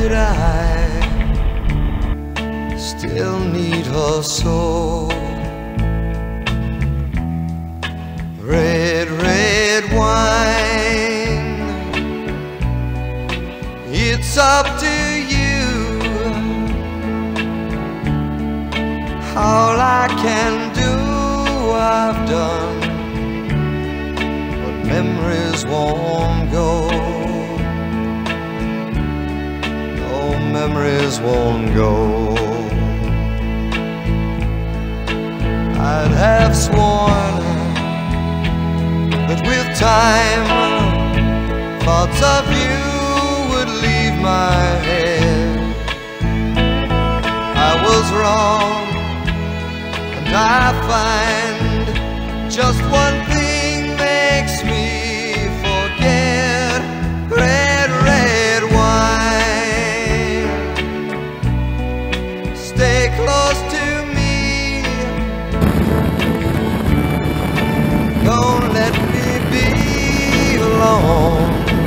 that I still need her so. Red, red wine, it's up to you. All I can do, I've done, but memories won't go. No, memories won't go. I'd have sworn that with time thoughts of you would leave my head. I was wrong, and I find just one thing makes me forget. Red, red wine, stay close to me. Don't let me be alone.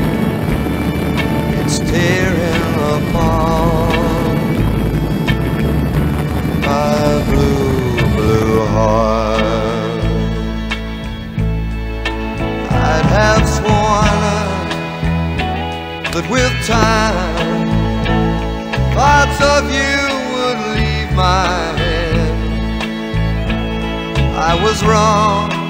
It's tearing apart my blue, blue heart. I'd have sworn that with time thoughts of you would leave my head. I was wrong,